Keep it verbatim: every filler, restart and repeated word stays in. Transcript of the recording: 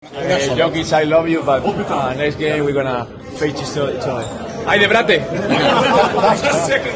Uh, Jokic, I love you, but uh, next game we're gonna face each other. ¡Ay, de Brate!